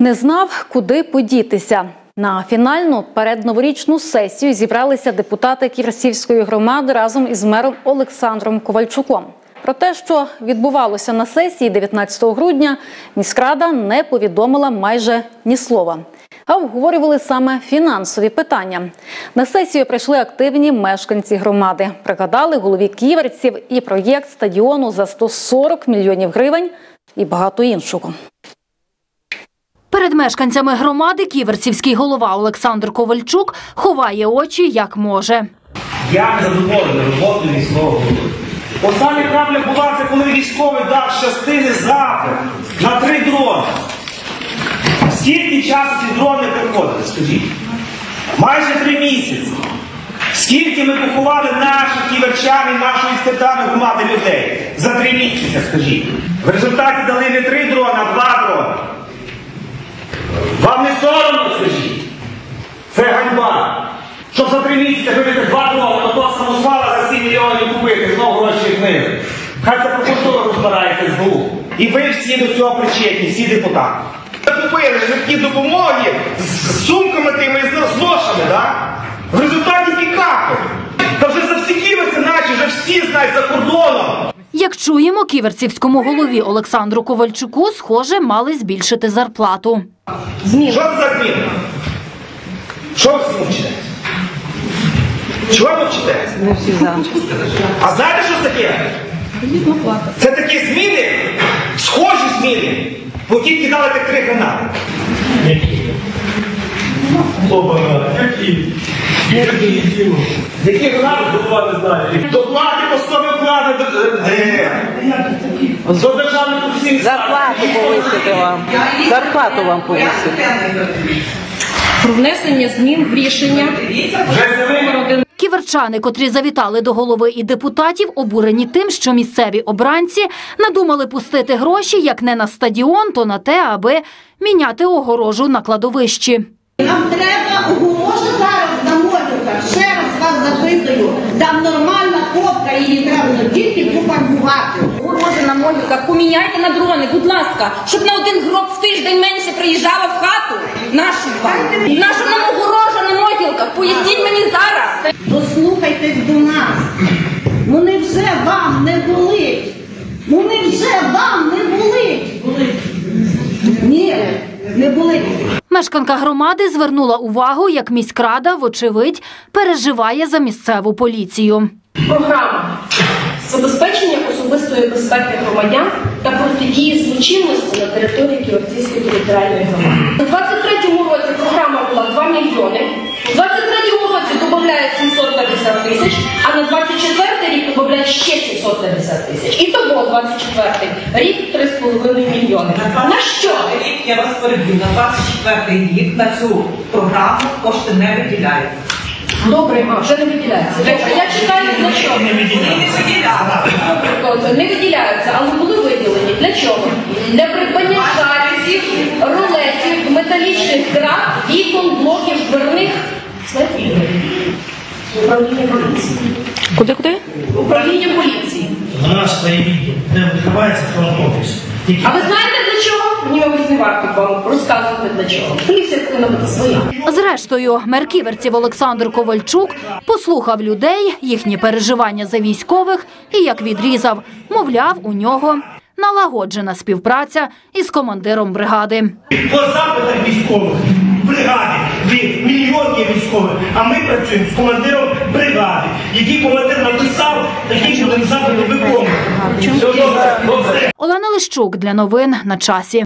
Не знав, куди подітися. На фінальну передноворічну сесію зібралися депутати Ківерцівської громади разом із мером Олександром Ковальчуком. Про те, що відбувалося на сесії 19 грудня, міськрада не повідомила майже ні слова. А обговорювали саме фінансові питання. На сесію прийшли активні мешканці громади. Пригадали голові ківерців і проєкт стадіону за 140 мільйонів гривень і багато іншого. Перед мешканцями громади ківерцівський голова Олександр Ковальчук ховає очі як може. Я не задоволений роботою військового голови. Остання крапля була, це коли військовий дав частини запит на 3 дрони. Скільки часу ці дрони приходили, скажіть? Майже 3 місяці. Скільки ми поховали наших ківерчан і нашої степаної громади людей? За 3 місяці, скажіть. В результаті дали не 3 дрони, а 2 дрони. Вам не соромно, скажіть? Це ганьба. Щоб за 3 місяці вибити 2 дрони, а то самосвала за 7 мільйонів купити, знову гроші книги. Хай це прокуратура розбирається СБУ. І ви всі до цього причетні, всі депутати. Купили швидкі допомоги з сумками тими, з ношами, так? В результаті пікапи. Та вже за всі ківерці наші, вже всі знають за кордоном. Як чуємо, ківерцівському голові Олександру Ковальчуку, схоже, мали збільшити зарплату. Що це за зміни? Що ви всі мовчите? Чого ви мовчите? А знаєте, що це таке? Це такі зміни, схожі зміни, бо тільки дали так 3 гранати. Які? Які гранати? Доплати знаю. Доплати по 100 вклади до державних професійних. Зарплату повисити вам. Зарплату вам повисити. Про внесення змін в рішення. Ківерчани, котрі завітали до голови і депутатів, обурені тим, що місцеві обранці надумали пустити гроші як не на стадіон, то на те, аби міняти огорожу на кладовищі. Нам треба огорожа зараз на могилках. Ще раз вас запитую. Там нормальна копка, її треба тільки пофарбувати. Огорожа на могилках поміняйте на дрони, будь ласка, щоб на 1 гроб в тиждень менше приїжджала в хату. Нашу вам. Наша нам огорожа на могилках. Поясніть мені зараз. Дослухайтесь до нас. Вони вже вам не болить. Вони вже вам не болить. Ні, не болить. Мешканка громади звернула увагу, як міськрада, вочевидь, переживає за місцеву поліцію. Програма забезпечення особистої безпеки громадян та протидії злочинності на території Ківерцівської територіальної громади. У 23-му році програма була 2 мільйони, у 23-му році додають 750 тисяч, а на 24-й рік додають ще 750 тисяч. І того 24-й рік 3,5 мільйони. На що? Я вас переб'ю, на 24-й рік на цю програму кошти не виділяються. Добре, вже не виділяється. Я чекаю, для чого? Не виділяються, але були виділені. Для чого? Для придбання шариків, рулетів, металічних драт, вікон, блоків, дверних. Управління поліції. Куди? Управління поліції. У нас своє відділ, де відкривається кожен офіс. А ви знаєте для чого? Ні, мабуть, не варто вам розказувати для чого. Поліція повинна бути своя. Зрештою, мер ківерців Олександр Ковальчук послухав людей, їхні переживання за військових і як відрізав. Мовляв, у нього налагоджена співпраця із командиром бригади. По запитах військових бригади, мільйонні військових, а ми працюємо з командиром бригади, який командир написав, такий будемо запити виконувати. Олена Лищук для новин на часі.